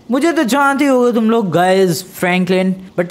मुझे तो जानते हो तुम लोग गाइस फ्रैंकलिन, बट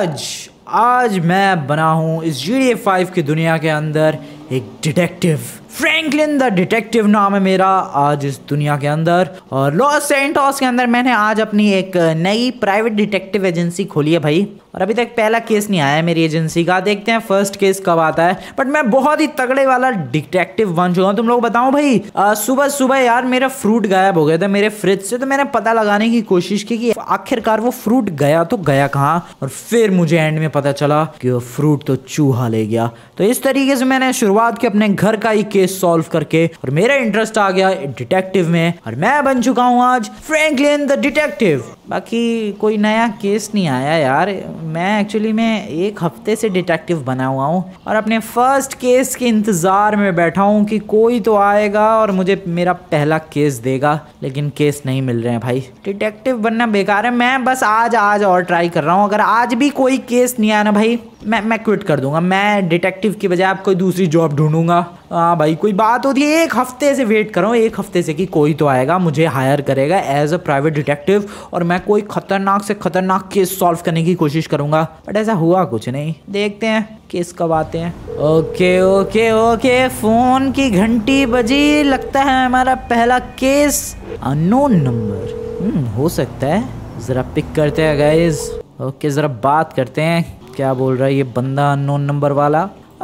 आज मैं बना हूँ इस GTA 5 की दुनिया के अंदर एक डिटेक्टिव। फ्रैंकलिन द डिटेक्टिव नाम है मेरा आज इस दुनिया के अंदर। और लॉस सैंटोस के अंदर मैंने आज अपनी एक नई प्राइवेट डिटेक्टिव एजेंसी खोली है भाई। और अभी तक पहला केस नहीं आया है मेरी एजेंसी का, देखते हैं फर्स्ट केस कब आता है। बट मैं बहुत ही तगड़े वाला डिटेक्टिव बन चुका हूँ। तुम लोग बताओ भाई, सुबह सुबह यार मेरा फ्रूट गायब हो गया था मेरे फ्रिज से, तो मैंने पता लगाने की कोशिश की कि आखिरकार वो फ्रूट गया तो गया कहाँ। और फिर मुझे एंड में पता चला कि वो फ्रूट तो चूहा ले गया। तो इस तरीके से मैंने शुरुआत की अपने घर का ही केस सॉल्व करके, और मेरा इंटरेस्ट आ गया डिटेक्टिव में, और मैं बन चुका हूँ आज फ्रैंकलिन द डिटेक्टिव। बाकी कोई नया केस नहीं आया यार। मैं एक्चुअली मैं एक हफ्ते से डिटेक्टिव बना हुआ हूँ और अपने फर्स्ट केस के इंतज़ार में बैठा हूँ कि कोई तो आएगा और मुझे मेरा पहला केस देगा, लेकिन केस नहीं मिल रहे हैं भाई। डिटेक्टिव बनना बेकार है। मैं बस आज और ट्राई कर रहा हूँ। अगर आज भी कोई केस नहीं आया ना भाई, मैं क्विट कर दूंगा। मैं डिटेक्टिव की बजाय आप कोई दूसरी जॉब ढूंढूंगा। हाँ भाई, कोई बात होती है, एक हफ्ते से वेट कर रहा हूँ, एक हफ्ते से कि कोई तो आएगा, मुझे हायर करेगा एज अ प्राइवेट डिटेक्टिव, और मैं कोई खतरनाक से खतरनाक केस सॉल्व करने की कोशिश करूंगा। बट ऐसा हुआ कुछ नहीं। देखते हैं केस कब आते हैं। ओके ओके ओके, फोन की घंटी बजी, लगता है हमारा पहला केस अननोन नंबर हो सकता है। जरा पिक करते हैं गाइस। ओके, जरा बात करते हैं, क्या बोल रहा है ये बंदा अननोन नंबर वाला।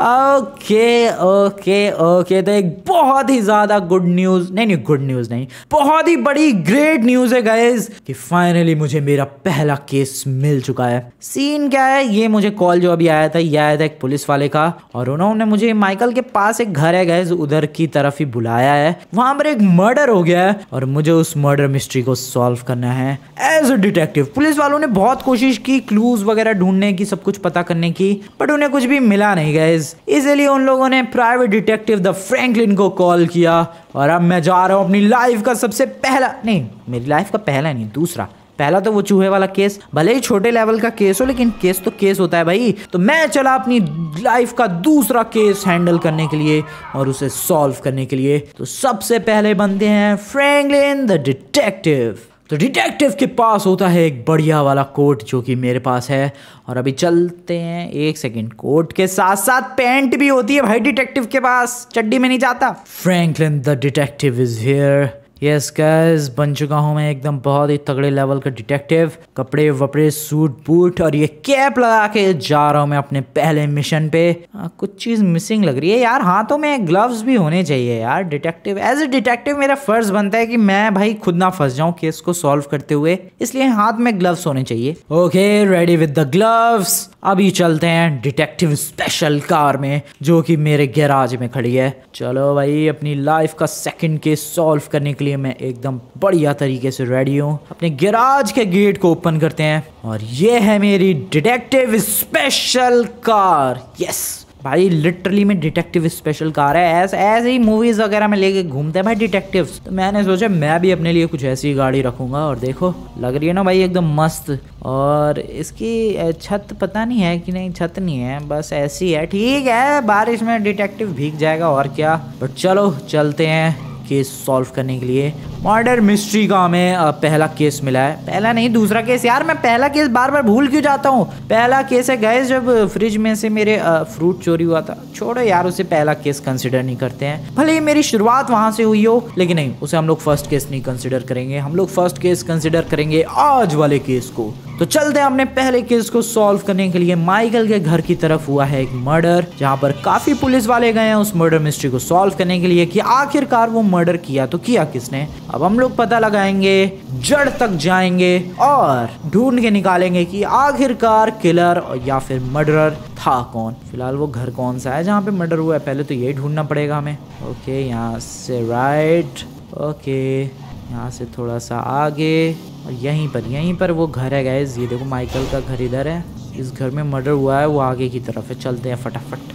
ओके ओके ओके, तो एक बहुत ही ज्यादा गुड न्यूज नहीं, गुड न्यूज नहीं, बहुत ही बड़ी ग्रेट न्यूज है गाइस कि फाइनली मुझे मेरा पहला केस मिल चुका है। सीन क्या है, ये मुझे कॉल जो अभी आया था, ये आया था एक पुलिस वाले का, और उन्होंने मुझे माइकल के पास एक घर है गाइस, उधर की तरफ ही बुलाया है। वहां पर एक मर्डर हो गया है और मुझे उस मर्डर मिस्ट्री को सॉल्व करना है एज अ डिटेक्टिव। पुलिस वालों ने बहुत कोशिश की क्लूज वगैरह ढूंढने की, सब कुछ पता करने की, बट उन्हें कुछ भी मिला नहीं गाइस। इसलिए उन लोगों ने प्राइवेट डिटेक्टिव द फ्रैंकलिन को कॉल किया, और अब मैं जा रहा हूं अपनी लाइफ का सबसे पहला, नहीं मेरी लाइफ का पहला नहीं, दूसरा। पहला तो वो चूहे वाला केस, भले ही छोटे लेवल का केस हो, लेकिन केस तो केस होता है भाई। तो मैं चला अपनी लाइफ का दूसरा केस हैंडल करने के लिए और उसे सॉल्व करने के लिए। तो सबसे पहले बनते हैं फ्रैंकलिन द डिटेक्टिव। तो डिटेक्टिव के पास होता है एक बढ़िया वाला कोट, जो कि मेरे पास है। और अभी चलते हैं, एक सेकंड, कोट के साथ साथ पैंट भी होती है भाई डिटेक्टिव के पास, चड्डी में नहीं जाता। Franklin the detective is here. Yes guys, बन चुका हूँ मैं एकदम बहुत ही तगड़े लेवल का डिटेक्टिव। कपड़े वपड़े, सूट बूट, और ये कैप लगा के जा रहा हूँ मैं अपने पहले मिशन पे। कुछ चीज़ मिसिंग लग रही है यार, हाथों में ग्लव्स भी होने चाहिए यार। डिटेक्टिव एज ए डिटेक्टिव मेरा फर्ज बनता है कि मैं भाई खुद ना फंस जाऊँ केस को सॉल्व करते हुए, इसलिए हाथ में ग्लव्स होने चाहिए। Okay, ready with the gloves. अभी चलते हैं डिटेक्टिव स्पेशल कार में, जो कि मेरे गैराज में खड़ी है। चलो भाई, अपनी लाइफ का सेकंड केस सॉल्व करने के लिए मैं एकदम बढ़िया तरीके से रेडी हूँ। अपने गैराज के गेट को ओपन करते हैं, और ये है मेरी डिटेक्टिव स्पेशल कार। यस भाई, लिटरली में डिटेक्टिव स्पेशल कार है। ऐसे ही मूवीज वगैरह में लेके घूमते हैं भाई डिटेक्टिव्स, तो मैंने सोचा मैं भी अपने लिए कुछ ऐसी गाड़ी रखूंगा। और देखो, लग रही है ना भाई एकदम मस्त। और इसकी छत पता नहीं है कि नहीं, छत नहीं है, बस ऐसी है। ठीक है, बारिश में डिटेक्टिव भीग जाएगा और क्या। बट चलो चलते हैं केस सॉल्व करने के लिए। मर्डर मिस्ट्री का हमें पहला केस मिला है। पहला नहीं, दूसरा केस। यार मैं पहला केस बार बार भूल क्यों जाता हूँ। पहला केस है गाइस, जब फ्रिज में से मेरे फ्रूट चोरी हुआ था। छोड़ो यार, उसे पहला केस कंसिडर नहीं करते हैं, भले ही मेरी शुरुआत वहां से हुई हो, लेकिन नहीं, उसे हम लोग फर्स्ट केस नहीं कंसिडर करेंगे। हम लोग फर्स्ट केस कंसिडर करेंगे आज वाले केस को। तो चलते हैं अपने पहले केस को सॉल्व करने के लिए। माइकल के घर की तरफ हुआ है एक मर्डर, जहाँ पर काफी पुलिस वाले गए हैं उस मर्डर मिस्ट्री को सॉल्व करने के लिए कि आखिरकार वो मर्डर किया तो किया किसने। अब हम लोग पता लगाएंगे, जड़ तक जाएंगे और ढूंढ के निकालेंगे कि आखिरकार किलर या फिर मर्डरर था कौन। फिलहाल वो घर कौन सा है जहाँ पे मर्डर हुआ है, पहले तो यही ढूंढना पड़ेगा हमें। ओके, यहाँ से राइट, ओके यहाँ से थोड़ा सा आगे, और यहीं पर वो घर है गाइस। ये देखो, माइकल का घर इधर है, इस घर में मर्डर हुआ है, वो आगे की तरफ है। चलते हैं फटाफट।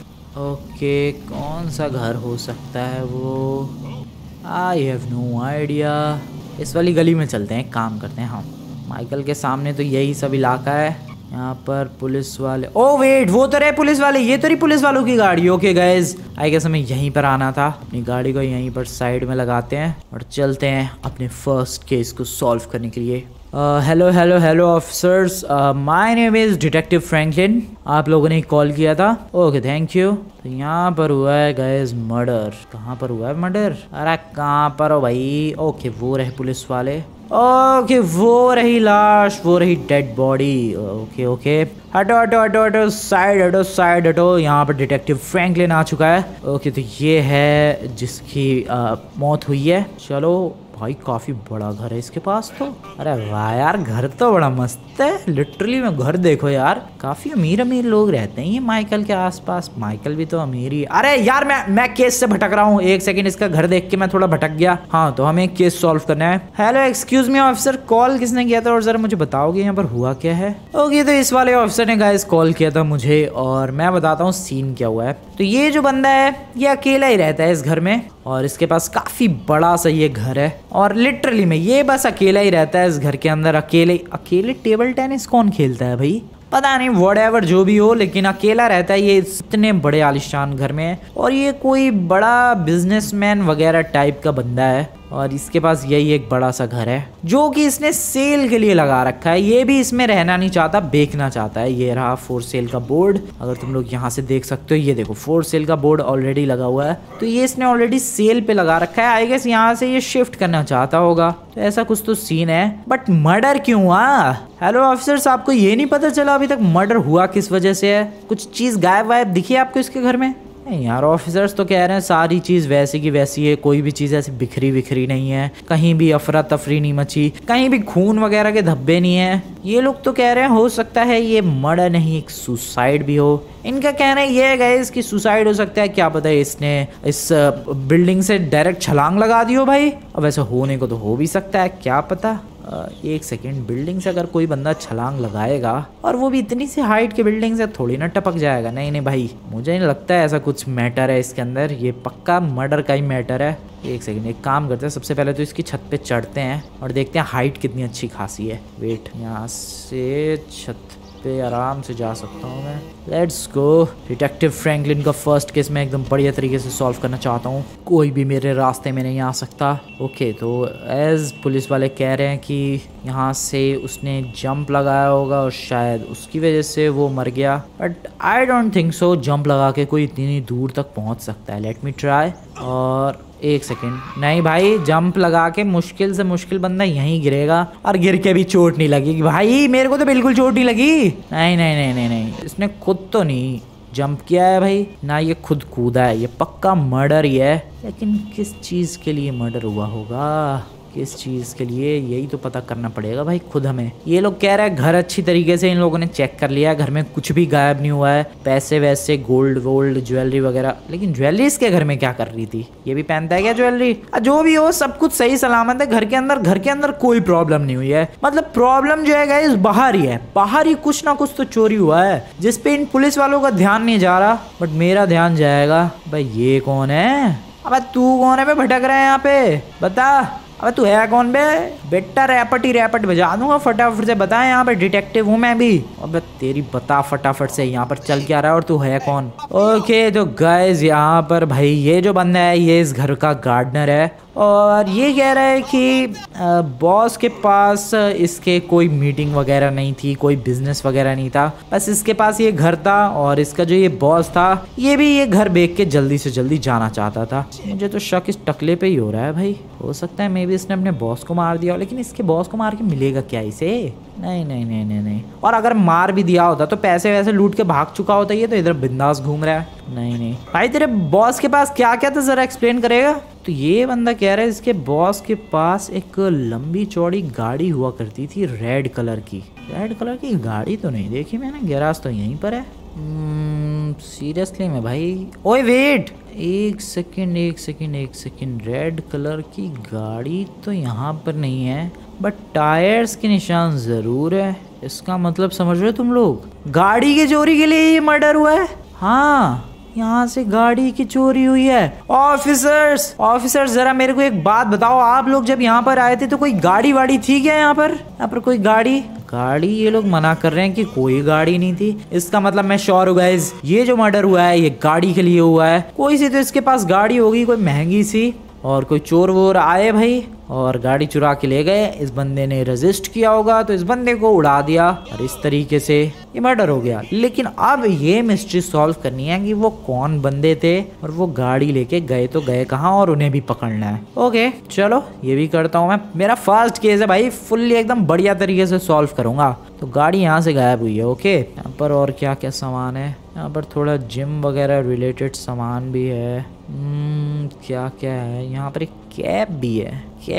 ओके, कौन सा घर हो सकता है वो, आई हैव नो आइडिया। इस वाली गली में चलते हैं, एक काम करते हैं। हाँ, माइकल के सामने तो यही सब इलाका है। यहाँ पर पुलिस वाले, ओ वेट, वो तो रहे पुलिस वाले, ये तो रही पुलिस वालों की गाड़ी। ओके गाइज, आई गेस हमें यहीं पर आना था। अपनी गाड़ी को यहीं पर साइड में लगाते हैं और चलते हैं अपने फर्स्ट केस को सॉल्व करने के लिए। Hello hello hello officers, my name is detective Franklin. आप लोगों ने कॉल किया था। Okay thank you. तो यहाँ पर हुआ है गाइस मर्डर। कहाँ पर हुआ है मर्डर? अरे कहाँ पर हो भाई? ओके वो रहे पुलिस वाले। ओके वो रही लाश, वो रही डेड बॉडी। ओके ओके हटो हटो हटो हटो, साइड हटो साइड हटो। यहाँ पर डिटेक्टिव फ्रैंकलिन आ चुका है। ओके तो ये है जिसकी मौत हुई है। चलो भाई काफी बड़ा घर है इसके पास तो। अरे वाह यार, घर तो बड़ा मस्त है। लिटरली में घर देखो यार, काफी अमीर अमीर लोग रहते हैं ये माइकल के आसपास। माइकल भी तो अमीर ही। अरे यार मैं केस से भटक रहा हूँ। एक सेकंड, इसका घर देख के मैं थोड़ा भटक गया। हाँ तो हमें केस सॉल्व करना है। Hello excuse me officer, call किसने किया था और जरा मुझे बताओगे यहाँ पर हुआ क्या है? ओके तो इस वाले ऑफिसर ने गाइस कॉल किया था मुझे और मैं बताता हूँ सीन क्या हुआ है। तो ये जो बंदा है ये अकेला ही रहता है इस घर में और इसके पास काफी बड़ा सा ये घर है और लिटरली में ये बस अकेला ही रहता है इस घर के अंदर। अकेले टेबल टेनिस कौन खेलता है भाई? पता नहीं, व्हाटएवर जो भी हो, लेकिन अकेला रहता है ये इतने बड़े आलिशान घर में। और ये कोई बड़ा बिजनेसमैन वगैरह टाइप का बंदा है और इसके पास यही एक बड़ा सा घर है जो कि इसने सेल के लिए लगा रखा है। ये भी इसमें रहना नहीं चाहता, बेचना चाहता है। ये रहा फॉर सेल का बोर्ड, अगर तुम लोग यहाँ से देख सकते हो। ये देखो फॉर सेल का बोर्ड ऑलरेडी लगा हुआ है। तो ये इसने ऑलरेडी सेल पे लगा रखा है। आई गेस यहाँ से ये शिफ्ट करना चाहता होगा। तो ऐसा कुछ तो सीन है, बट मर्डर क्यों हुआ? हेलो ऑफिसर्स, आपको ये नहीं पता चला अभी तक मर्डर हुआ किस वजह से है? कुछ चीज गायब वायब दिखी आपको इसके घर में? नहीं यार, ऑफिसर्स तो कह रहे हैं सारी चीज़ वैसी की वैसी है, कोई भी चीज़ ऐसी बिखरी विखरी नहीं है, कहीं भी अफरा तफरी नहीं मची, कहीं भी खून वगैरह के धब्बे नहीं है। ये लोग तो कह रहे हैं हो सकता है ये मर्डर नहीं एक सुसाइड भी हो। इनका कहना ये है गाइस कि सुसाइड हो सकता है, क्या पता है इसने इस बिल्डिंग से डायरेक्ट छलांग लगा दी हो भाई। अब ऐसा होने को तो हो भी सकता है, क्या पता। एक सेकेंड, बिल्डिंग से अगर कोई बंदा छलांग लगाएगा और वो भी इतनी सी हाइट की बिल्डिंग से, थोड़ी ना टपक जाएगा। नहीं नहीं भाई, मुझे नहीं लगता है ऐसा कुछ मैटर है इसके अंदर। ये पक्का मर्डर का ही मैटर है। एक सेकेंड, एक काम करते हैं, सबसे पहले तो इसकी छत पे चढ़ते हैं और देखते हैं हाइट कितनी अच्छी खासी है। वेट, यहाँ से छत पे आराम से जा सकता हूँ मैं। Let's go. डिटेक्टिव फ्रैंकलिन का फर्स्ट केस मैं एकदम बढ़िया तरीके से सॉल्व करना चाहता हूँ, कोई भी मेरे रास्ते में नहीं आ सकता। ओके तो एज पुलिस वाले कह रहे हैं कि यहाँ से उसने जंप लगाया होगा और शायद उसकी वजह से वो मर गया, but I don't think so jump लगा के कोई इतनी दूर तक पहुँच सकता है। Let me try. और एक सेकेंड, नहीं भाई, जंप लगा के मुश्किल से मुश्किल बंदा यहीं गिरेगा और गिर के भी चोट नहीं लगेगी भाई। मेरे को तो बिल्कुल चोट नहीं लगी। नहीं नहीं नहीं नहीं नहीं, इसने खुद तो नहीं जंप किया है भाई, ना ये खुद कूदा है। ये पक्का मर्डर ही है, लेकिन किस चीज़ के लिए मर्डर हुआ होगा, किस चीज़ के लिए, यही तो पता करना पड़ेगा भाई खुद हमें। ये लोग कह रहे हैं घर अच्छी तरीके से इन लोगों ने चेक कर लिया, घर में कुछ भी गायब नहीं हुआ है, पैसे वैसे गोल्ड वोल्ड ज्वेलरी वगैरह। लेकिन ज्वेलरी इसके घर में क्या कर रही थी? ये भी पहनता है क्या ज्वेलरी? जो भी हो, सब कुछ सही सलामत है घर के अंदर कोई प्रॉब्लम नहीं हुई है। मतलब प्रॉब्लम जो है गाइस बाहर ही है, बाहर ही कुछ ना कुछ तो चोरी हुआ है जिसपे इन पुलिस वालों का ध्यान नहीं जा रहा, बट मेरा ध्यान जाएगा। भाई ये कौन है? अब तू कौन है? भटक रहा है यहाँ पे, बता। अबे तू है कौन बे? बेटा रैपट बजा दूंगा फटाफट से, बता। यहाँ पे डिटेक्टिव हूँ मैं भी। अबे तेरी बता फटाफट से, यहाँ पर चल क्या रहा है और तू है कौन? ओके तो गाइस यहाँ पर भाई ये जो बंदा है ये इस घर का गार्डनर है और ये कह रहा है कि बॉस के पास इसके कोई मीटिंग वगैरह नहीं थी, कोई बिजनेस वगैरह नहीं था, बस इसके पास ये घर था और इसका जो ये बॉस था ये भी ये घर बेच के जल्दी से जल्दी जाना चाहता था। मुझे तो शक इस टकले पे ही हो रहा है भाई। हो सकता है मे बी इसने अपने बॉस को मार दिया हो, लेकिन इसके बॉस को मार के मिलेगा क्या इसे? नहीं नहीं नहीं नहीं नहीं। और अगर मार भी दिया होता तो पैसे वैसे लूट के भाग चुका होता। ये तो इधर बिंदास घूम रहा है। नहीं नहीं भाई, तेरे बॉस के पास क्या क्या था जरा एक्सप्लेन करेगा? तो ये बंदा कह रहा है इसके बॉस के पास एक लंबी चौड़ी गाड़ी हुआ करती थी रेड कलर की। रेड कलर की गाड़ी तो नहीं देखी मैंने, गैराज तो यहीं पर है। सीरियसली में भाई? ओए वेट, एक सेकंड, रेड कलर की गाड़ी तो यहाँ पर नहीं है, बट टायर्स के निशान जरूर है। इसका मतलब समझ रहे हो तुम लोग, गाड़ी की चोरी के लिए ये मर्डर हुआ है। हाँ, यहाँ से गाड़ी की चोरी हुई है। ऑफिसर्स जरा मेरे को एक बात बताओ, आप लोग जब यहाँ पर आए थे तो कोई गाड़ी वाड़ी थी क्या यहाँ पर कोई गाड़ी? ये लोग मना कर रहे हैं कि कोई गाड़ी नहीं थी। इसका मतलब मैं श्योर हूँ गाइस, ये जो मर्डर हुआ है ये गाड़ी के लिए हुआ है। कोई सी तो इसके पास गाड़ी होगी, कोई महंगी सी, और कोई चोर वोर आए भाई और गाड़ी चुरा के ले गए। इस बंदे ने रेजिस्ट किया होगा तो इस बंदे को उड़ा दिया और इस तरीके से ये मर्डर हो गया। लेकिन अब ये मिस्ट्री सॉल्व करनी है कि वो कौन बंदे थे और वो गाड़ी लेके गए तो गए कहाँ और उन्हें भी पकड़ना है। ओके चलो ये भी करता हूँ मैं। मेरा फर्स्ट केस है भाई, फुल्ली एकदम बढ़िया तरीके से सॉल्व करूंगा। तो गाड़ी यहाँ से गायब हुई है। ओके यहाँ पर और क्या क्या सामान है, यहाँ पर थोड़ा जिम वगैरह रिलेटेड सामान भी है। क्या क्या है यहाँ पर, एक कैप भी है।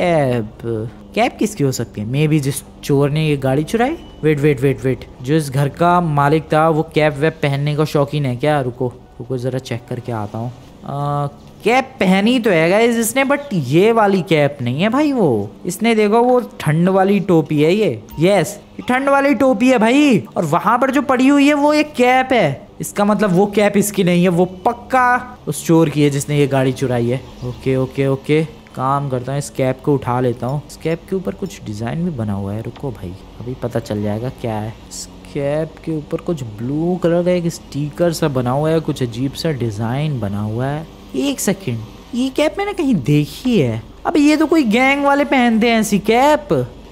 कैप किसकी हो सकती है? मे बी जिस चोर ने ये गाड़ी चुराई। वेट जो इस घर का मालिक था वो कैप वेप पहनने का शौकीन है क्या? रुको जरा चेक करके आता हूँ। कैप पहनी तो है गाइस इसने, बट ये वाली कैप नहीं है भाई। वो इसने देखो वो ठंड वाली टोपी है ये। यस ठंड वाली टोपी है भाई। और वहां पर जो पड़ी हुई है वो एक कैप है। इसका मतलब वो कैप इसकी नहीं है, वो पक्का उस चोर की है जिसने ये गाड़ी चुराई है। ओके काम करता हूँ, इस कैप को उठा लेता हूँ। इस कैप के ऊपर कुछ डिजाइन भी बना हुआ है। रुको भाई अभी पता चल जाएगा क्या है। इस कैप के ऊपर कुछ ब्लू कलर का एक स्टिकर सा बना हुआ है, कुछ अजीब सा डिजाइन बना हुआ है। एक सेकंड, ये कैप मैंने कहीं देखी है। अब ये तो कोई गैंग वाले पहनते हैं ऐसी कैप।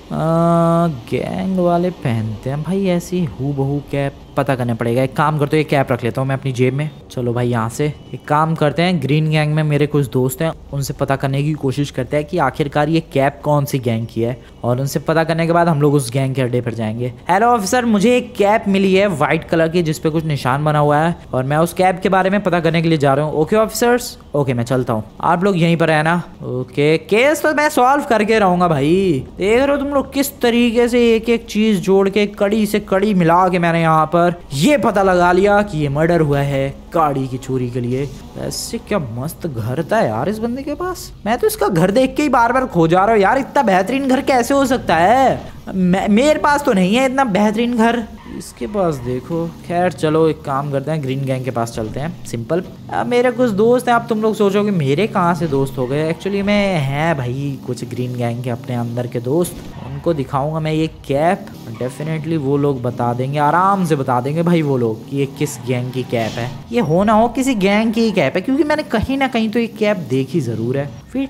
गैंग वाले पहनते हैं भाई ऐसी हूबहू कैप। पता करना पड़ेगा। एक काम करते हो, ये कैप रख लेता हूँ मैं अपनी जेब में। चलो भाई यहाँ से एक काम करते हैं, ग्रीन गैंग में मेरे कुछ दोस्त हैं, उनसे पता करने की कोशिश करते हैं कि आखिरकार ये कैप कौन सी गैंग की है। और उनसे पता करने के बाद हम लोग उस गैंग के अड्डे पर जाएंगे। हेलो ऑफिसर, मुझे एक कैप मिली है व्हाइट कलर की जिसपे कुछ निशान बना हुआ है और मैं उस कैप के बारे में पता करने के लिए जा रहा हूँ। ओके ऑफिसर्स, ओके मैं चलता हूँ, आप लोग यहीं पर है ना? ओके केस तो मैं सॉल्व करके रहूंगा भाई। देख रहे हो तुम लोग किस तरीके से एक एक चीज जोड़ के कड़ी से कड़ी मिला के मैंने यहाँ पर ये पता लगा लिया कि ये मर्डर हुआ है गाड़ी की चोरी के लिए। वैसे क्या मस्त घर था यार इस बंदे के पास। मैं तो इसका घर देख के ही बार बार खो जा रहा हूँ यार। इतना बेहतरीन घर कैसे हो सकता है? मेरे पास तो नहीं है इतना बेहतरीन घर, इसके पास देखो। खैर चलो एक काम करते हैं, ग्रीन गैंग के पास चलते हैं। सिंपल। मेरे कुछ दोस्त हैं। अब तुम लोग सोचोगे मेरे कहाँ से दोस्त हो गए। एक्चुअली मैं है भाई कुछ ग्रीन गैंग के अपने अंदर के दोस्त, उनको दिखाऊंगा मैं ये कैप। डेफिनेटली वो लोग बता देंगे, आराम से बता देंगे भाई वो लोग कि ये किस गैंग की कैप है। ये हो ना हो किसी गैंग की कैप है, क्योंकि मैंने कहीं ना कहीं तो ये कैप देखी जरूर है। फिर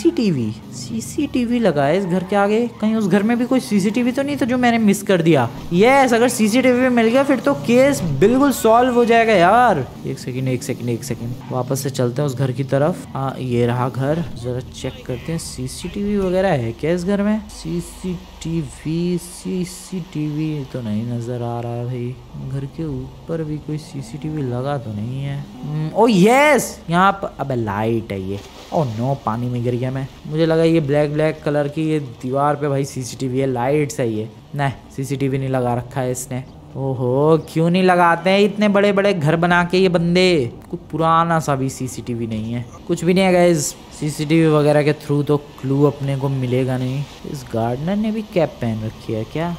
सीसीटीवी लगा है इस घर के आगे। कहीं उस घर में भी कोई सीसीटीवी तो नहीं था जो मैंने मिस कर दिया? यस, अगर सीसीटीवी मिल गया फिर तो केस बिल्कुल सॉल्व हो जाएगा यार। एक सेकंड वापस से चलते हैं उस घर की तरफ। ये रहा घर, जरा चेक करते हैं सीसीटीवी वगैरह है क्या इस घर में। सीसीटीवी तो नहीं नजर आ रहा है भाई। घर के ऊपर भी कोई सीसीटीवी लगा तो नहीं है। ओ यस, यहाँ पर अब लाइट है ये। ओ नो, पानी में गिर गया मैं। मुझे लगा ये ब्लैक कलर की ये दीवार पे भाई सीसीटीवी है, लाइट्स है ये। नहीं, सीसीटीवी नहीं लगा रखा है इसने। ओहो, क्यों नहीं लगाते हैं इतने बड़े बड़े घर बना के ये बंदे। कुछ पुराना सा भी सीसीटीवी नहीं है, कुछ भी नहीं है गाइस। सीसीटीवी वगैरह के थ्रू तो क्लू अपने को मिलेगा नहीं। इस गार्डनर ने भी कैप पहन रखी है क्या?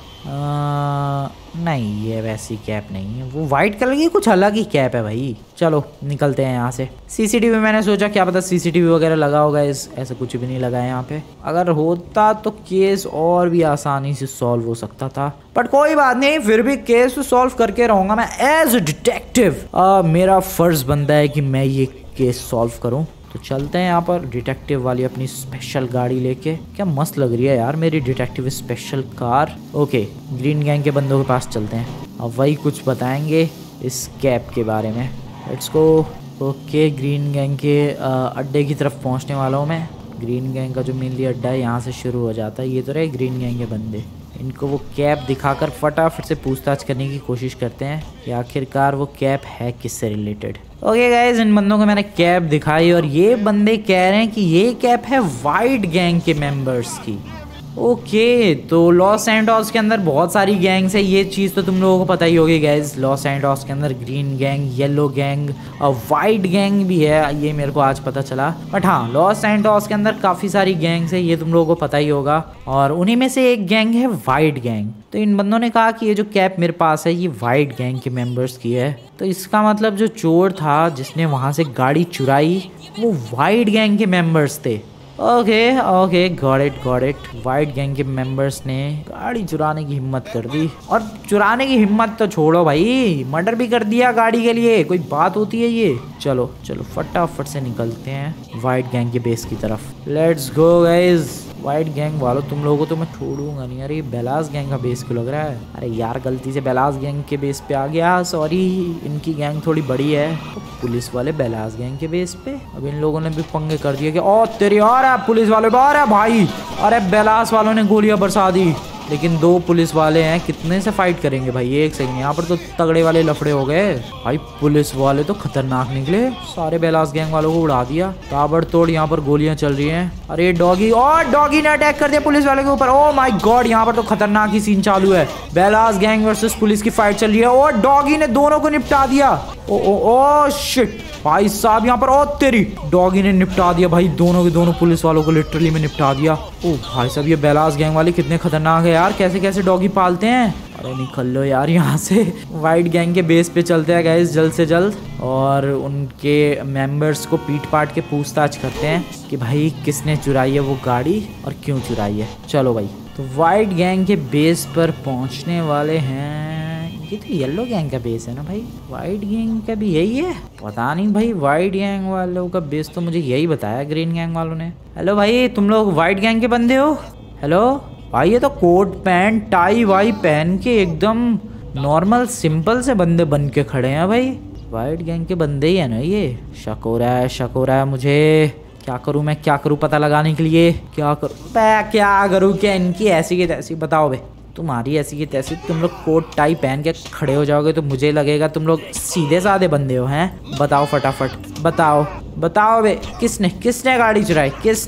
नहीं, ये वैसी कैप नहीं है, वो वाइट कलर की कुछ अलग ही कैप है भाई। चलो निकलते हैं यहाँ से। सीसीटीवी मैंने सोचा क्या पता सीसीटीवी वगैरह लगा होगा, ऐसा कुछ भी नहीं लगा है यहाँ पे। अगर होता तो केस और भी आसानी से सॉल्व हो सकता था, बट कोई बात नहीं, फिर भी केस तो सॉल्व करके रहूंगा मैं एज अ डिटेक्टिव। मेरा फर्ज बनता है कि मैं ये केस सॉल्व करूँ। तो चलते हैं यहाँ पर डिटेक्टिव वाली अपनी स्पेशल गाड़ी लेके। क्या मस्त लग रही है यार मेरी detective special car. Okay, green gang के बंदों के पास चलते हैं, अब वही कुछ बताएंगे इस कैप के बारे में। Let's go. Okay, green gang के अड्डे की तरफ पहुँचने वाला हूँ मैं। ग्रीन गैंग का जो मेनली अड्डा है यहाँ से शुरू हो जाता है। ये तो रहे ग्रीन गैंग के बंदे। इनको वो कैप दिखाकर फटाफट से पूछताछ करने की कोशिश करते हैं कि आखिरकार वो कैप है किससे रिलेटेड। ओके गाइज, इन बंदों को मैंने कैप दिखाई और ये बंदे कह रहे हैं कि ये कैप है वाइट गैंग के मेंबर्स की। ओके, तो लॉस सैंटोस के अंदर बहुत सारी गैंग्स है, ये चीज़ तो तुम लोगों को पता ही होगी गाइज। लॉस सैंटोस के अंदर ग्रीन गैंग, येलो गैंग और वाइट गैंग भी है, ये मेरे को आज पता चला। बट हाँ, लॉस सैंटोस के अंदर काफ़ी सारी गैंग्स है, ये तुम लोगों को पता ही होगा। और उन्हीं में से एक गैंग है वाइट गैंग। तो इन बंदों ने कहा कि ये जो कैप मेरे पास है ये वाइट गैंग के मेंबर्स की है। तो इसका मतलब जो चोर था जिसने वहाँ से गाड़ी चुराई वो वाइट गैंग के मेंबर्स थे। Okay okay, got it. White gang के मेंबर्स ने गाड़ी चुराने की हिम्मत कर दी, और चुराने की हिम्मत तो छोड़ो भाई, मर्डर भी कर दिया गाड़ी के लिए। कोई बात होती है ये? चलो चलो फटाफट से निकलते हैं वाइट गैंग के बेस की तरफ। Let's go guys. White gang वालों, तुम लोगों को तो मैं छोड़ूंगा नहीं। अरे बेलास गैंग का बेस क्यों लग रहा है? अरे यार गलती से बेलास गैंग के बेस पे आ गया, सॉरी। इनकी गैंग थोड़ी बड़ी है। तो पुलिस वाले बेलास गैंग के बेस पे, अब इन लोगों ने भी पंगे कर दिए कि ओ तेरी, और पुलिस वाले बाहर है भाई। अरे बेलास वालों ने गोलियां बरसा दी, लेकिन 2 पुलिस वाले हैं, कितने से फाइट करेंगे भाई? एक सेकंड, यहाँ पर तो तगड़े वाले लफड़े हो गए भाई। पुलिस वाले तो खतरनाक निकले, सारे बेलास गैंग वालों को उड़ा दिया ताबड़तोड़। यहाँ पर गोलियां चल रही हैं। अरे डॉगी, और डॉगी ने अटैक कर दिया पुलिस वाले के ऊपर। ओ माय गॉड, यहाँ पर तो खतरनाक ही सीन चालू है। बेलास गैंग वर्सेस पुलिस की फाइट चल रही है, और डॉगी ने दोनों को निपटा दिया। ओ ओ ओ शिट भाई साहब, यहाँ पर ओ तेरी, डॉगी ने निपटा दिया भाई दोनों के दोनों पुलिस वालों को, लिटरली में निपटा दिया। ओ भाई साहब, ये बेलास गैंग वाले कितने खतरनाक है यार, कैसे कैसे डॉगी पालते हैं। अरे निकल लो यार यहाँ से। वाइट गैंग के बेस पे चलते हैं गाइस जल्द से जल्द, और उनके मेंबर्स को पीट पाट के पूछताछ करते हैं कि भाई किसने चुराई है वो गाड़ी और क्यों चुराई है। चलो भाई, तो वाइट गैंग के बेस पर पहुंचने वाले हैं। ये तो येलो गैंग का बेस है ना भाई? वाइट गैंग का भी यही है? पता नहीं भाई, वाइट गैंग वालों का बेस तो मुझे यही बताया ग्रीन गैंग वालों ने। हेलो भाई, तुम लोग वाइट गैंग के बंदे हो? हेलो भाई, ये तो कोट पैंट टाई वाई पहन के एकदम नॉर्मल सिंपल से बंदे बन के खड़े हैं भाई। वाइट गैंग के बंदे ही है ना ये? शक हो रहा है मुझे। क्या करूं मैं, क्या करूं पता लगाने के लिए? क्या करूं क्या इनकी ऐसी की तैसी? बताओ बे, तुम्हारी ऐसी की तैसी, तुम लोग कोट टाई पहन के खड़े हो जाओगे तो मुझे लगेगा तुम लोग सीधे साधे बंदे हो। हैं बताओ फटाफट, बताओ बे, किसने गाड़ी चुराई?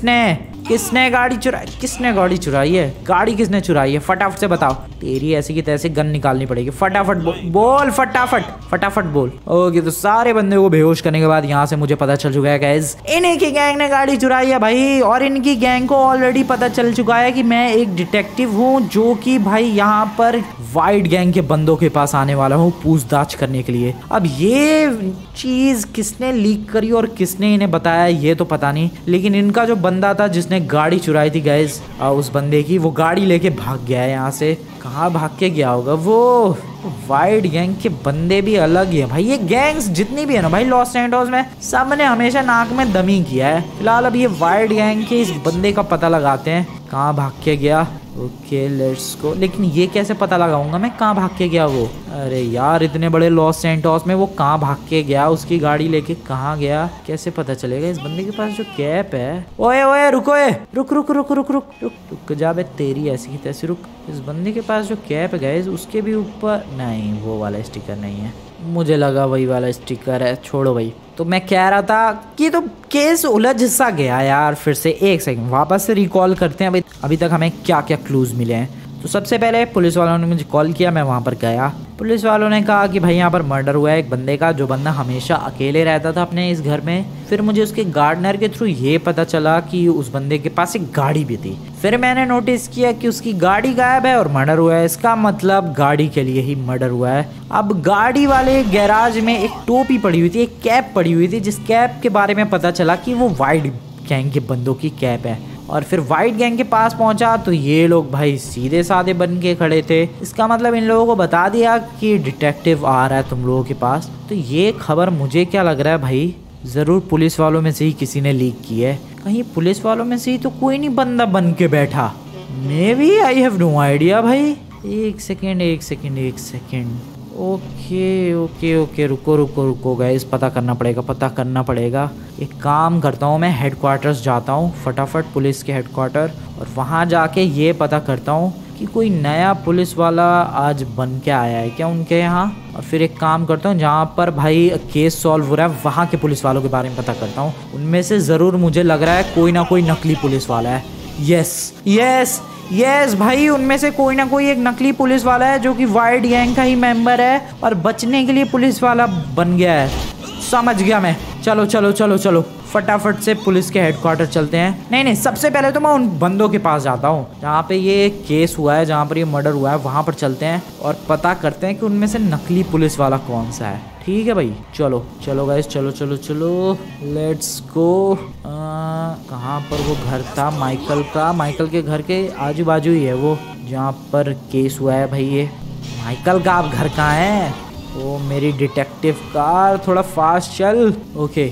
किसने गाड़ी चुराई है? गाड़ी किसने चुराई है? फटाफट से बताओ। तेरी ऐसी की तैसी गन निकालनी पड़ेगी। फटाफट बोल, फटाफट बोल। ओके, तो सारे बंदे को बेहोश करने के बाद यहाँ से मुझे पता चल चुका है गाइस, इन्हीं की गैंग ने गाड़ी चुराई है भाई। और इनकी गैंग को ऑलरेडी पता चल चुका है कि मैं एक डिटेक्टिव हूँ, जो कि भाई यहाँ पर वाइट गैंग के बंदों के पास आने वाला हूँ पूछताछ करने के लिए। अब ये चीज किसने लीक करी और किसने इन्हें बताया ये तो पता नहीं, लेकिन इनका जो बंदा था जिसने गाड़ी चुराई थी गाइस, उस बंदे की वो गाड़ी लेके भाग गया है यहाँ से। कहाँ भाग के गया होगा वो? वाइट गैंग के बंदे भी अलग ही है भाई। ये गैंग्स जितनी भी है ना भाई लॉस सैंटोस में, सब ने हमेशा नाक में दम ही किया है। फिलहाल अब ये वाइट गैंग के इस बंदे का पता लगाते हैं, कहाँ भाग के गया। Okay let's go. लेकिन ये कैसे पता लगाऊंगा मैं कहाँ भाग के गया वो? अरे यार, इतने बड़े लॉस सैंटोस में वो कहाँ भाग के गया? उसकी गाड़ी लेके कहाँ गया? कैसे पता चलेगा? इस बंदे के पास जो कैप है। ओए रुको, रुक जा बे, तेरी ऐसी की तैसी रुक। इस बंदे के पास जो कैप है गाइस, उसके भी ऊपर नहीं, वो वाला स्टिकर नहीं है। मुझे लगा वही वाला स्टिकर है। छोड़ो भाई, तो मैं कह रहा था कि तो केस उलझ सा गया यार। फिर से एक सेकंड वापस से रिकॉल करते हैं अभी तक हमें क्या क्या क्लूज मिले हैं। तो सबसे पहले पुलिस वालों ने मुझे कॉल किया, मैं वहाँ पर गया। पुलिस वालों ने कहा कि भाई यहाँ पर मर्डर हुआ है एक बंदे का, जो बंदा हमेशा अकेले रहता था अपने इस घर में। फिर मुझे उसके गार्डनर के थ्रू ये पता चला कि उस बंदे के पास एक गाड़ी भी थी। फिर मैंने नोटिस किया कि उसकी गाड़ी गायब है और मर्डर हुआ है। इसका मतलब गाड़ी के लिए ही मर्डर हुआ है। अब गाड़ी वाले गैराज में एक टोपी पड़ी हुई थी, एक कैप पड़ी हुई थी, जिस कैप के बारे में पता चला कि वो वाइट गैंग के बंदों की कैप है। और फिर वाइट गैंग के पास पहुंचा तो ये लोग भाई सीधे साधे बन के खड़े थे। इसका मतलब इन लोगों को बता दिया कि डिटेक्टिव आ रहा है तुम लोगों के पास। तो ये खबर मुझे क्या लग रहा है भाई, ज़रूर पुलिस वालों में से ही किसी ने लीक की है। कहीं पुलिस वालों में से ही तो कोई नहीं बंदा बन के बैठा? Maybe, I have no idea भाई। एक सेकेंड। ओके, रुको गाइस, पता करना पड़ेगा। एक काम करता हूँ, मैं हेडक्वार्टर्स जाता हूँ फटाफट, पुलिस के हेडक्वार्टर, और वहाँ जाके ये पता करता हूँ कि कोई नया पुलिस वाला आज बन के आया है क्या उनके यहाँ। और फिर एक काम करता हूँ, जहाँ पर भाई केस सॉल्व हो रहा है वहाँ के पुलिस वालों के बारे में पता करता हूँ। उनमें से ज़रूर मुझे लग रहा है कोई ना कोई नकली पुलिस वाला है। यस भाई, उनमें से कोई ना कोई एक नकली पुलिस वाला है जो कि वाइट गैंग का ही मेंबर है और बचने के लिए पुलिस वाला बन गया है। समझ गया मैं। चलो फटाफट से पुलिस के हेडक्वार्टर चलते हैं। नहीं, सबसे पहले तो मैं उन बंदों के पास जाता हूँ जहाँ पे ये केस हुआ है, जहाँ पर ये मर्डर हुआ है, वहाँ पर चलते हैं और पता करते हैं कि उनमें से नकली पुलिस वाला कौन सा है। ठीक है भाई, चलो गाइस, चलो लेट्स गो। कहाँ पर वो घर था माइकल का? माइकल के घर के आजू बाजू ही है वो जहाँ पर केस हुआ है भाई। ये माइकल का आप घर कहाँ है? ओ मेरी डिटेक्टिव कार, थोड़ा फास्ट चल। ओके,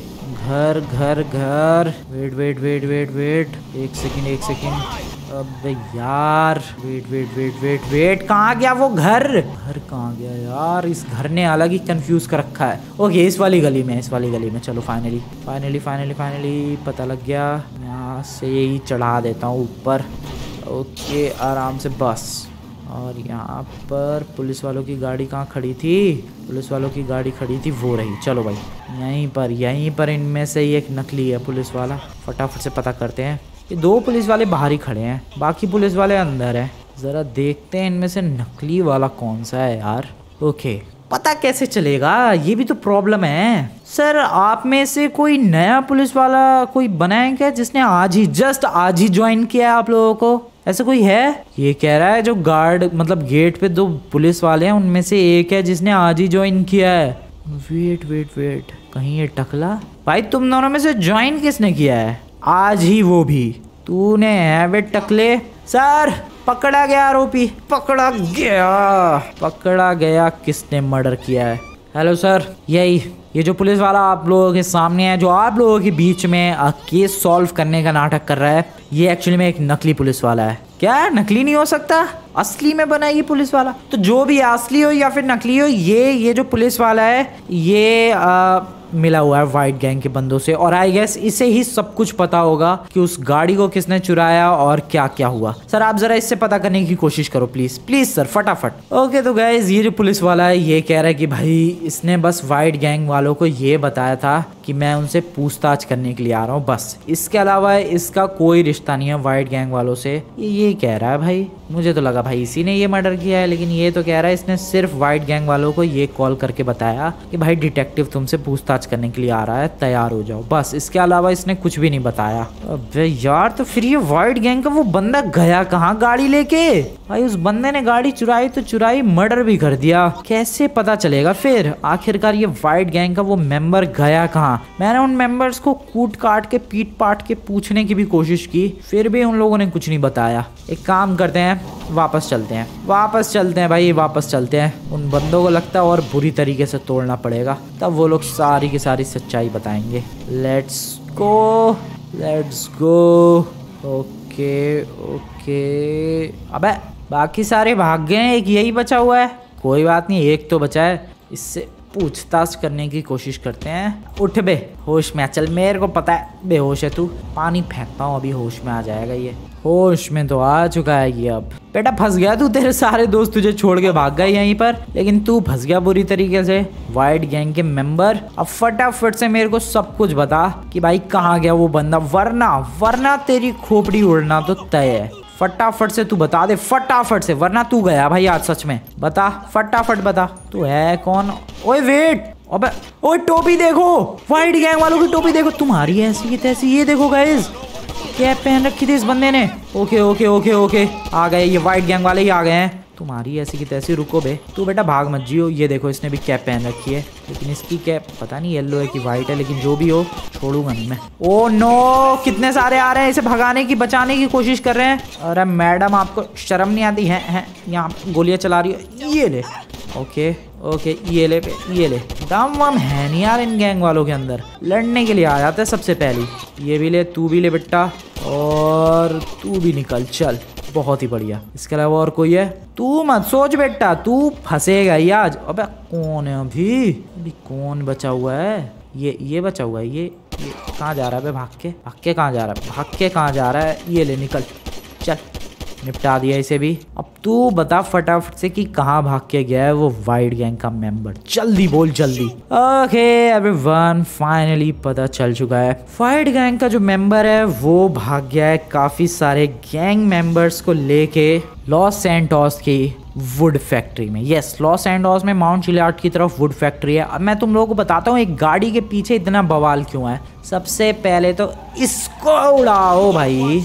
घर वेट, एक सेकंड। अबे यार, वेट, कहाँ गया वो घर कहाँ गया यार? इस घर ने अलग ही कंफ्यूज कर रखा है। ओके, इस वाली गली में। चलो फाइनली पता लग गया। यहाँ से यही चढ़ा देता हूँ ऊपर। ओके, आराम से बस। और यहाँ पर पुलिस वालों की गाड़ी कहाँ खड़ी थी? पुलिस वालों की गाड़ी खड़ी थी, वो रही। चलो भाई, यहीं पर इनमें से एक नकली है पुलिस वाला। फटाफट से पता करते हैं। ये 2 पुलिस वाले बाहर ही खड़े हैं, बाकी पुलिस वाले अंदर हैं। जरा देखते हैं इनमें से नकली वाला कौन सा है यार। ओके, पता कैसे चलेगा? ये भी तो प्रॉब्लम है। सर, आप में से कोई नया पुलिस वाला कोई बना है क्या, जिसने आज ही ज्वाइन किया है आप लोगों को? ऐसा कोई है? ये कह रहा है जो गार्ड मतलब गेट पे 2 पुलिस वाले हैं, उनमें से एक है जिसने आज ही ज्वाइन किया है। वेट, कहीं ये टकला? भाई तुम दोनों में से ज्वाइन किसने किया है आज ही? वो भी तूने है बे टकले? सर, पकड़ा गया आरोपी, पकड़ा गया। किसने मर्डर किया है? हेलो सर, ये जो पुलिस वाला आप लोगों के सामने है, जो आप लोगों के बीच में केस सॉल्व करने का नाटक कर रहा है, ये एक्चुअली में एक नकली पुलिस वाला है। क्या नकली नहीं हो सकता? असली में बना ये पुलिस वाला। तो जो भी असली हो या फिर नकली हो, ये जो पुलिस वाला है, ये मिला हुआ है वाइट गैंग के बंदों से। और आई गेस इसे ही सब कुछ पता होगा कि उस गाड़ी को किसने चुराया और क्या क्या हुआ। सर, आप जरा इससे पता करने की कोशिश करो प्लीज सर, फटाफट। ओके, तो गाइज ये जो पुलिस वाला है, ये कह रहा है कि भाई इसने बस वाइट गैंग वालों को ये बताया था कि मैं उनसे पूछताछ करने के लिए आ रहा हूँ, बस। इसके अलावा इसका कोई रिश्ता नहीं है वाइट गैंग वालों से, ये कह रहा है भाई। मुझे तो लगा भाई इसी ने ये मर्डर किया है, लेकिन ये तो कह रहा है इसने सिर्फ वाइट गैंग वालों को ये कॉल करके बताया कि भाई डिटेक्टिव तुमसे पूछताछ करने के लिए आ रहा है, तैयार हो जाओ, बस। इसके अलावा इसने कुछ भी नहीं बताया। अबे यार, तो फिर ये वाइट गैंग का वो बंदा गया कहाँ गाड़ी लेके? भाई उस बंदे ने गाड़ी चुराई तो चुराई, मर्डर भी कर दिया। कैसे पता चलेगा फिर आखिरकार ये वाइट गैंग का वो मेंबर गया कहाँ? मैंने उन मेंबर्स को कूट काट के पीट पाट के पूछने की भी कोशिश की, फिर भी उन लोगों ने कुछ नहीं बताया। एक काम करते हैं, वापस चलते हैं भाई, वापस चलते हैं। उन बंदों को लगता है और बुरी तरीके से तोड़ना पड़ेगा, तब वो लोग सारी की सारी सच्चाई बताएंगे। Let's go. ओके। अबे बाकी सारे भाग गए हैं, एक यही बचा हुआ है। कोई बात नहीं, एक तो बचा है, इससे पूछताछ करने की कोशिश करते हैं। उठ बे, होश में आ। चल, मेरे को पता है बेहोश है तू। पानी फेंकता हूँ, अभी होश में आ जाएगा ये। होश में तो आ चुका है ये। अब बेटा फंस गया तू, तेरे सारे दोस्त तुझे छोड़ के भाग गए यहीं पर, लेकिन तू फंस गया बुरी तरीके से। वाइट गैंग के मेंबर, अब फटाफट से मेरे को सब कुछ बता कि भाई कहाँ गया वो बंदा, वरना तेरी खोपड़ी उड़ना तो तय है। फटाफट से तू बता दे, फटाफट से, वरना तू गया भाई आज सच में। बता, फटाफट बता, तू है कौन? ओए वेट, अबे ओए टोपी देखो, वाइट गैंग वालों की टोपी देखो, तुम्हारी ऐसी की तैसी। ये देखो गाइस, कैप पहन रखी थी इस बंदे ने। ओके, आ गए ये वाइट गैंग वाले ही आ गए हैं। तुम्हारी ऐसी की तैसी, रुको बे, तू बेटा भाग मत जियो। ये देखो, इसने भी कैप पहन रखी है, लेकिन इसकी कैप पता नहीं येलो है कि वाइट है, लेकिन जो भी हो छोड़ूंगा नहीं मैं। ओ नो, कितने सारे आ रहे हैं, इसे भगाने की बचाने की कोशिश कर रहे हैं। अरे मैडम, आपको शर्म नहीं आती है? यहाँ गोलियां चला रही हो, ये ले। ओके, ये ले। दम वम है नहीं यार इन गैंग वालों के अंदर, लड़ने के लिए आ जाते हैं सबसे पहले। ये भी ले, तू भी ले बेटा, और तू भी निकल, चल, बहुत ही बढ़िया। इसके अलावा और कोई है? तू मत सोच बेटा, तू फंसेगा ही आज। अबे कौन है अभी कौन बचा हुआ है? ये बचा हुआ है। ये कहाँ जा रहा है? भाग के कहाँ जा रहा है? ये ले, निकल, चल, निपटा दिया इसे भी। अब तू बता फटाफट से कि कहाँ भाग के गया है वो वाइट गैंग का मेंबर, जल्दी बोल, जल्दी। ओके एवरीवन, फाइनली पता चल चुका है। वाइट गैंग का जो मेंबर है वो भाग गया है काफी सारे गैंग मेंबर्स को लेके लॉस सैंटोस की वुड फैक्ट्री में। यस, लॉस एंडोस में माउंट चिलियार्ड की तरफ वुड फैक्ट्री है। अब मैं तुम लोगों को बताता हूँ एक गाड़ी के पीछे इतना बवाल क्यों है। सबसे पहले तो इसको उड़ाओ भाई,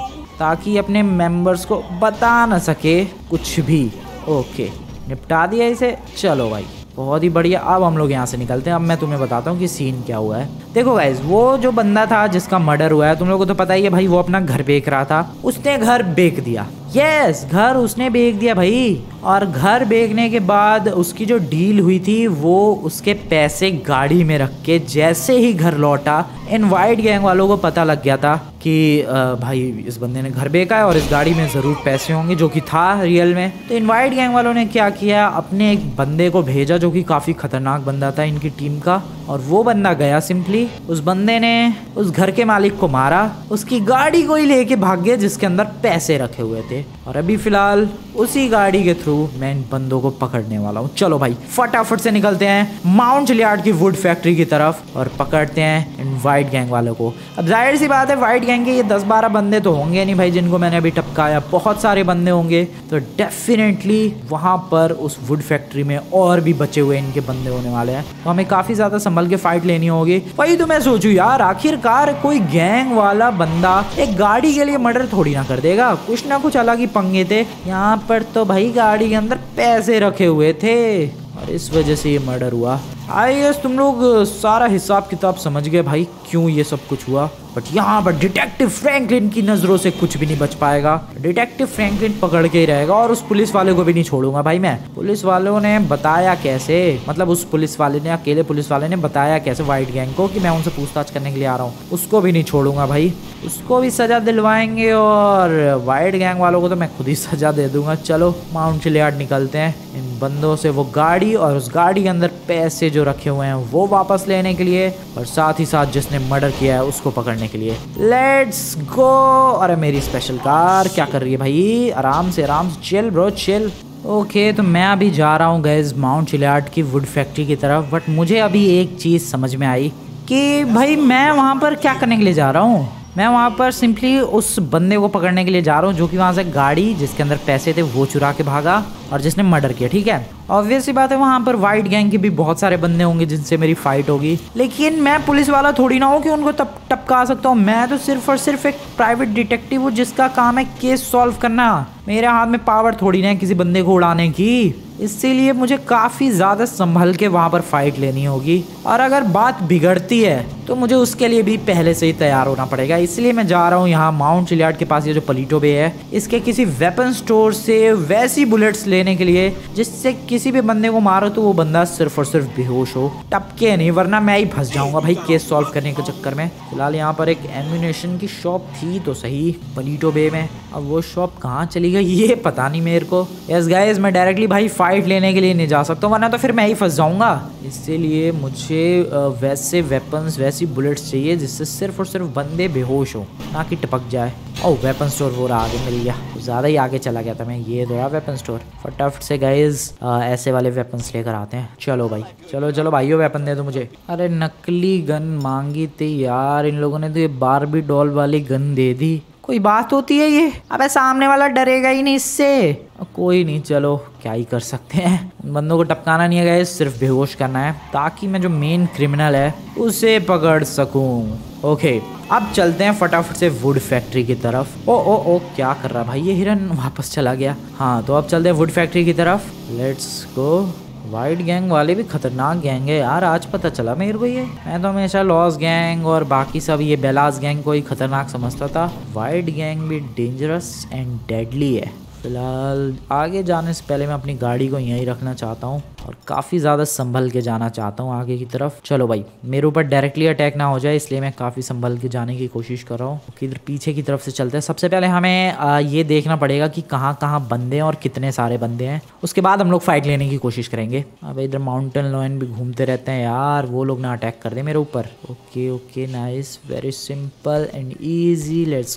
ताकि अपने मेंबर्स को बता ना सके कुछ भी। ओके, निपटा दिया इसे। चलो भाई, बहुत ही बढ़िया। अब हम लोग यहाँ से निकलते हैं। अब मैं तुम्हें बताता हूँ कि सीन क्या हुआ है। देखो गाइज, वो जो बंदा था जिसका मर्डर हुआ है, तुम लोगों को तो पता ही है भाई, वो अपना घर बेच रहा था। उसने घर बेच दिया। यस, घर उसने बेच दिया भाई। और घर बेचने के बाद उसकी जो डील हुई थी, वो उसके पैसे गाड़ी में रख के जैसे ही घर लौटा, इन वाइट गैंग वालों को पता लग गया था कि भाई इस बंदे ने घर बेचा है और इस गाड़ी में ज़रूर पैसे होंगे, जो कि था रियल में। तो इन वाइट गैंग वालों ने क्या किया, अपने एक बंदे को भेजा जो कि काफ़ी खतरनाक बंदा था इनकी टीम का। और वो बंदा गया, सिंपली उस बंदे ने उस घर के मालिक को मारा, उसकी गाड़ी को ही लेके भाग गया जिसके अंदर पैसे रखे हुए थे। और अभी फिलहाल उसी गाड़ी के थ्रू मैं इन बंदों को पकड़ने वाला हूँ। चलो भाई, फटाफट से निकलते हैं माउंट चिलियार्ड की वुड फैक्ट्री की तरफ और पकड़ते हैं इन वाइट गैंग वालों को। अब जाहिर सी बात है, वाइट गैंग के ये 10-12 बंदे तो होंगे नहीं भाई जिनको मैंने अभी टपकाया, बहुत सारे बंदे होंगे। तो डेफिनेटली वहाँ पर उस वुड फैक्ट्री में और भी बचे हुए इनके बंदे होने वाले हैं। तो हमें काफ़ी ज़्यादा संभल के फाइट लेनी होगी। वही तो मैं सोचूं यार, आखिरकार कोई गैंग वाला बंदा एक गाड़ी के लिए मर्डर थोड़ी ना कर देगा। कुछ ना कुछ अलग ही पंगे थे यहाँ पर। तो भाई गाड़ी के अंदर पैसे रखे हुए थे और इस वजह से ये मर्डर हुआ। आई गेस तुम लोग सारा हिसाब किताब समझ गए भाई क्यों ये सब कुछ हुआ। बट यहाँ पर डिटेक्टिव फ्रैंकलिन की नज़रों से कुछ भी नहीं बच पाएगा। डिटेक्टिव फ्रैंकलिन पकड़ के ही रहेगा और उस पुलिस वाले को भी नहीं छोड़ूंगा भाई मैं। पुलिस वालों ने बताया कैसे, मतलब उस पुलिस वाले ने, अकेले पुलिस वाले ने बताया कैसे वाइट गैंग को कि मैं उनसे पूछताछ करने के लिए आ रहा हूँ, उसको भी नहीं छोड़ूंगा भाई। उसको भी सजा दिलवाएंगे और वाइट गैंग वालों को तो मैं खुद ही सजा दे दूंगा। चलो माउंट चिलियार्ड निकलते हैं इन बंदों से वो गाड़ी और उस गाड़ी के अंदर पैसे जो रखे हुए हैं वो वापस लेने के लिए, और साथ ही साथ जिसने मर्डर किया है उसको पकड़ने के लिए। Let's go. अरे मेरी स्पेशल कार क्या कर रही है भाई, आराम से चिल ब्रो चिल। ओके, तो मैं अभी जा रहा हूँ गाइस माउंट चिलियार्ड की वुड फैक्ट्री की तरफ। बट मुझे अभी एक चीज़ समझ में आई कि भाई मैं वहाँ पर क्या करने के लिए जा रहा हूँ। मैं वहाँ पर सिंपली उस बंदे को पकड़ने के लिए जा रहा हूँ जो कि वहाँ से गाड़ी जिसके अंदर पैसे थे वो चुरा के भागा और जिसने मर्डर किया। ठीक है, ऑब्वियस सी बात है वहाँ पर वाइट गैंग के भी बहुत सारे बंदे होंगे जिनसे मेरी फाइट होगी। लेकिन मैं पुलिस वाला थोड़ी ना हूँ कि उनको टपका सकता हूँ। मैं तो सिर्फ और सिर्फ एक प्राइवेट डिटेक्टिव हूँ जिसका काम है केस सॉल्व करना। मेरे हाथ में पावर थोड़ी ना है किसी बंदे को उड़ाने की। इसीलिए मुझे काफ़ी ज़्यादा संभल के वहाँ पर फाइट लेनी होगी। और अगर बात बिगड़ती है तो मुझे उसके लिए भी पहले से ही तैयार होना पड़ेगा। इसलिए मैं जा रहा हूँ यहाँ माउंट चिलियार्ड के पास, ये जो पलीटो बे है, इसके किसी वेपन स्टोर से वैसी बुलेट्स लेने के लिए जिससे किसी भी बंदे को मारो तो वो बंदा सिर्फ और सिर्फ बेहोश हो, टपके नहीं, वरना मैं ही फंस जाऊंगा भाई केस सॉल्व करने के चक्कर में। फिलहाल यहाँ पर एक एम्यूनेशन की शॉप थी तो सही पलीटो बे में, अब वो शॉप कहाँ चली गई ये पता नहीं मेरे को। यस गाइस, मैं डायरेक्टली भाई फाइट लेने के लिए नहीं जा सकता वरना तो फिर मैं ही फंस जाऊंगा। इसीलिए मुझे वैसे वेपन्स, वैसी बुलेट्स चाहिए जिससे सिर्फ और सिर्फ बंदे बेहोश हो, ना कि टपक जाए। ओह, वेपन स्टोर वो रहा, आगे मिल गया। ज़्यादा ही आगे चला गया था मैं। ये दो वेपन स्टोर, फटाफट से गाइस ऐसे वाले वेपन्स लेकर आते हैं। चलो भाई, चलो भाइयों, वेपन दे दो मुझे। अरे नकली गन मांगी थी यार इन लोगों ने, तो ये बारबी डॉल वाली गन दे दी। कोई बात होती है ये? अबे सामने वाला डरेगा ही नहीं इससे। कोई नहीं, चलो क्या ही कर सकते हैं। उन बंदों को टपकाना नहीं है गाइस, सिर्फ बेहोश करना है ताकि मैं जो मेन क्रिमिनल है उसे पकड़ सकूं। ओके, अब चलते हैं फटाफट से वुड फैक्ट्री की तरफ। ओ क्या कर रहा भाई ये हिरन, वापस चला गया। हाँ, तो अब चलते हैं वुड फैक्ट्री की तरफ। Let's go. वाइट गैंग वाले भी खतरनाक गैंग है यार, आज पता चला मेरे को ये। मैं तो हमेशा लॉस गैंग और बाकी सब ये बेलास गैंग को ही खतरनाक समझता था। वाइट गैंग भी डेंजरस एंड डेडली है। फिलहाल आगे जाने से पहले मैं अपनी गाड़ी को यहीं रखना चाहता हूँ और काफ़ी ज़्यादा संभल के जाना चाहता हूँ आगे की तरफ। चलो भाई, मेरे ऊपर डायरेक्टली अटैक ना हो जाए इसलिए मैं काफ़ी संभल के जाने की कोशिश कर रहा हूँ। किधर पीछे की तरफ से चलते हैं। सबसे पहले हमें ये देखना पड़ेगा कि कहाँ कहाँ बंदे हैं और कितने सारे बंदे हैं, उसके बाद हम लोग फाइट लेने की कोशिश करेंगे। अब इधर माउंटेन लॉयन भी घूमते रहते हैं यार, वो लोग ना अटैक कर दे मेरे ऊपर। Okay nice, very simple and easy. Let's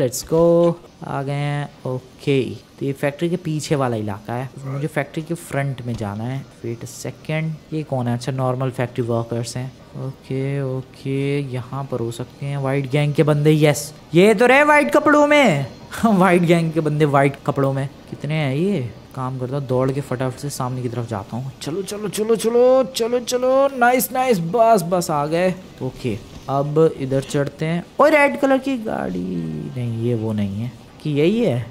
go. आ गए हैं। ओके, तो ये फैक्ट्री के पीछे वाला इलाका है, मुझे फैक्ट्री के फ्रंट में जाना है। वेट अ सेकेंड, ये कौन है? अच्छा, नॉर्मल फैक्ट्री वर्कर्स हैं। ओके, यहाँ पर हो सकते हैं वाइट गैंग के बंदे। यस, ये तो रहे वाइट कपड़ों में वाइट गैंग के बंदे वाइट कपड़ों में। कितने हैं ये? काम करता हूँ, दौड़ के फटाफट से सामने की तरफ जाता हूँ। चलो चलो चलो चलो चलो चलो, नाइस नाइस, बस बस आ गए। ओके अब इधर चढ़ते हैं। और रेड कलर की गाड़ी, नहीं ये वो नहीं है कि यही है।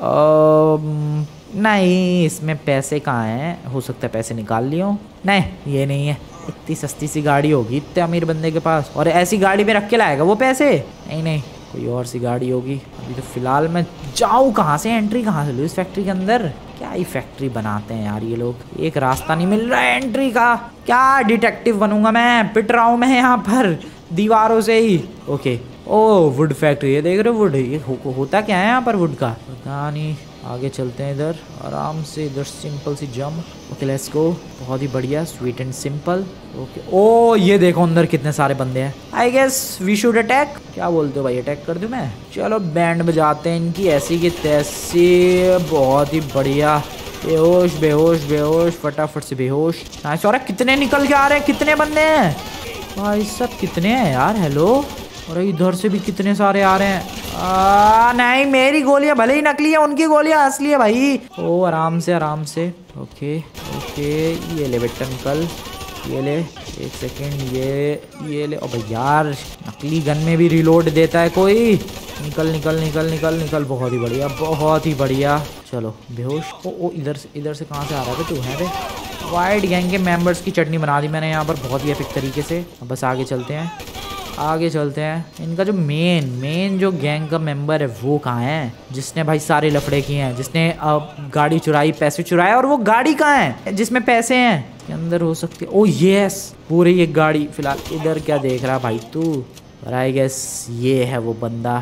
नहीं इसमें पैसे कहाँ हैं, हो सकता है पैसे निकाल लिए हो। नहीं ये नहीं है, इतनी सस्ती सी गाड़ी होगी इतने अमीर बंदे के पास, और ऐसी गाड़ी में रख के लाएगा वो पैसे। नहीं नहीं कोई और सी गाड़ी होगी। अभी तो फिलहाल मैं जाऊँ कहाँ से, एंट्री कहाँ से लूँ इस फैक्ट्री के अंदर। क्या ही फैक्ट्री बनाते हैं यार ये लोग, एक रास्ता नहीं मिल रहा है एंट्री का। क्या डिटेक्टिव बनूंगा मैं, पिट रहा हूँ मैं यहाँ पर दीवारों से ही। ओके ओ वुड फैक्ट्री, ये देख रहे हो वुड, ये होता क्या है यहाँ पर वुड का पता नहीं। आगे चलते हैं इधर आराम से, इधर सिंपल सी जंप। ओके लेट्स गो, बहुत ही बढ़िया, sweet and simple. Okay oh ये देखो अंदर कितने सारे बंदे हैं। I guess we should attack, क्या बोलते हो भाई, अटैक कर दूं मैं? चलो बैंड बजाते हैं इनकी ऐसी की तैसी, बहुत ही बढ़िया। बेहोश बेहोश बेहोश, फटाफट से बेहोश। नाइस। और कितने निकल के आ रहे हैं, कितने बंदे हैं भाई सब, कितने हैं यार। हेलो, और इधर से भी कितने सारे आ रहे हैं। नहीं मेरी गोलियां भले ही नकली है, उनकी गोलियां असली है भाई। ओ आराम से आराम से। ओके ओके ये ले बेटा निकल, ये ले, एक सेकेंड ये ले। ओ भाई यार नकली गन में भी रिलोड देता है कोई। निकल निकल निकल निकल निकल, बहुत ही बढ़िया बहुत ही बढ़िया। चलो बेहोश। ओ इधर से कहाँ से आ रहा है तू, है बे? वाइट गैंग के मेंबर्स की चटनी बना दी मैंने यहाँ पर बहुत ही एपिक तरीके से। बस आगे चलते हैं आगे चलते हैं। इनका जो मेन जो गैंग का मेंबर है वो कहाँ है, जिसने भाई सारे लफड़े किए हैं, जिसने गाड़ी चुराई, पैसे चुराए, और वो गाड़ी कहाँ है जिसमें पैसे हैं के अंदर हो सकती है। ओ यस वो रही एक गाड़ी। फिलहाल इधर क्या देख रहा भाई तू, और आई गेस ये है वो बंदा।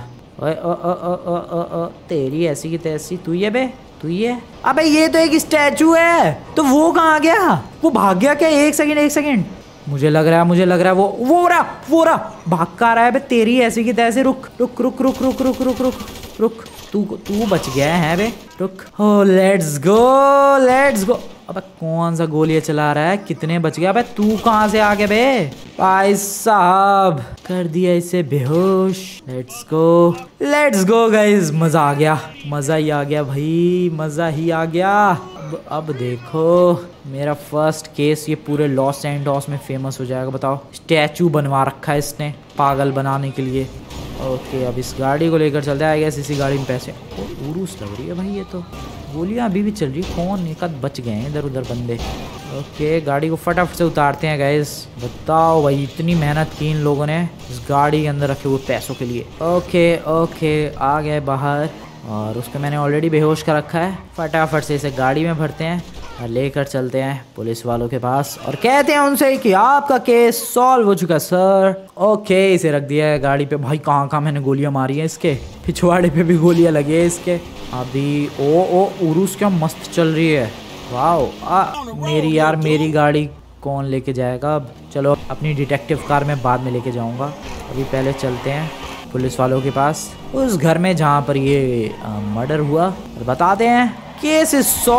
तेरी ऐसी की तैसी, तू ये बे, तू ये। अबे ये तो एक स्टैचू है, तो वो कहाँ गया, वो भाग गया क्या? एक सेकंड मुझे लग रहा है वो रहा भाग का रहा है बे, तेरी ऐसी की तैसे। रुक रुक रुक रुक रुक रुक रुक रुक रुक, तू बच गया है बे, रुक। Oh let's go. अबे कौन सा गोलियां चला रहा है, कितने बच गया? अबे तू कहाँ से आ गया बे? भाई साहब कर दिया इसे बेहोश। लेट्स गो गाइस, मजा आ गया, मजा ही आ गया भाई, मजा ही आ गया। अब देखो मेरा फर्स्ट केस ये पूरे लॉस एंजल्स में फेमस हो जाएगा। बताओ, स्टैचू बनवा रखा है इसने पागल बनाने के लिए। ओके अब इस गाड़ी को लेकर चलते हैं। आई गेस इसी गाड़ी में पैसे। उरूस लग रही है भाई, ये तो गोलियां अभी भी चल रही है। कौन एक आध बच गए हैं इधर उधर बंदे। ओके गाड़ी को फटाफट से उतारते हैं गाइस। बताओ भाई इतनी मेहनत की इन लोगों ने इस गाड़ी के अंदर रखे हुए पैसों के लिए। ओके आ गए बाहर, और उसको मैंने ऑलरेडी बेहोश कर रखा है। फटाफट से इसे गाड़ी में भरते हैं और लेकर चलते हैं पुलिस वालों के पास, और कहते हैं उनसे कि आपका केस सॉल्व हो चुका सर। ओके इसे रख दिया है गाड़ी पे। भाई कहाँ मैंने गोलियां मारी हैं इसके, पिछवाड़े पे भी गोलियां लगी है इसके। अभी ओ उरूस क्या मस्त चल रही है, वाह। मेरी गाड़ी कौन लेके जाएगा अब? चलो अपनी डिटेक्टिव कार में बाद में लेके जाऊंगा, अभी पहले चलते हैं पुलिस वालों के पास, उस घर में जहाँ पर ये मर्डर हुआ, और बताते हैं केस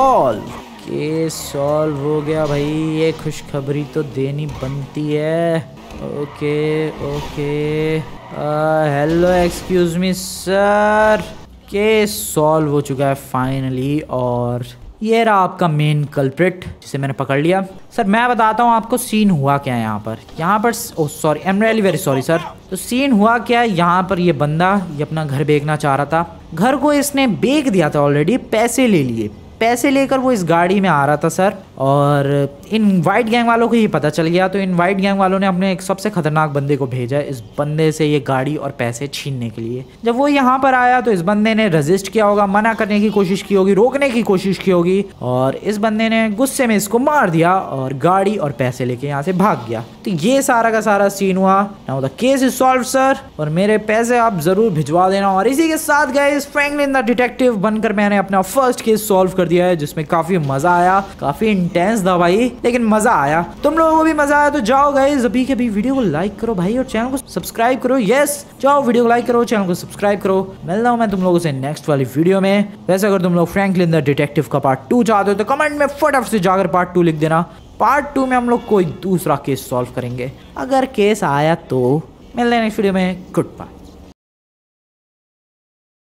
सॉल्व हो गया भाई। ये खुशखबरी तो देनी बनती है। Okay hello excuse me sir, case solve हो चुका है फाइनली, और ये रहा आपका मेन कल्प्रिट जिसे मैंने पकड़ लिया। सर मैं बताता हूँ आपको सीन हुआ क्या है यहाँ पर oh sorry, I am really very sorry sir. तो सीन हुआ क्या, यहाँ पर ये बंदा ये अपना घर बेचना चाह रहा था। घर को इसने बेच दिया था ऑलरेडी, पैसे ले लिए। पैसे लेकर वो इस गाड़ी में आ रहा था सर, और इन वाइट गैंग वालों को ये पता चल गया। तो इन वाइट गैंग वालों ने अपने एक सबसे खतरनाक बंदे को भेजा इस बंदे से ये गाड़ी और पैसे छीनने के लिए। जब वो यहाँ पर आया तो इस बंदे ने रेजिस्ट किया होगा, मना करने की कोशिश की होगी, रोकने की कोशिश की होगी, और इस बंदे ने गुस्से में इसको मार दिया और गाड़ी और पैसे लेके यहाँ से भाग गया। तो ये सारा का सारा सीन हुआ। Now the case is solve sir, और मेरे पैसे आप जरूर भिजवा देना। और इसी के साथ गाइस फ्रैंकलिन द डिटेक्टिव बनकर मैंने अपना फर्स्ट केस सॉल्व कर दिया है, जिसमें काफी मजा आया, काफी इंटेंस था भाई, लेकिन मजा आया। तुम लोगों को भी मजा आया तो जाओ गाइस अभी के अभी वीडियो को लाइक करो भाई, और चैनल को सब्सक्राइब करो। यस जाओ वीडियो को लाइक करो, चैनल को सब्सक्राइब करो। मिलता हूं मैं तुम लोगों से नेक्स्ट वाली वीडियो में। वैसे अगर तुम लोग फ्रैंकलिन द डिटेक्टिव का पार्ट 2 चाहते हो तो कमेंट में फटाफट से जाकर पार्ट 2 लिख देना। पार्ट 2 में हम लोग कोई दूसरा केस सॉल्व करेंगे, अगर केस आया तो। मिलते हैं नेक्स्ट वीडियो में। Good bye.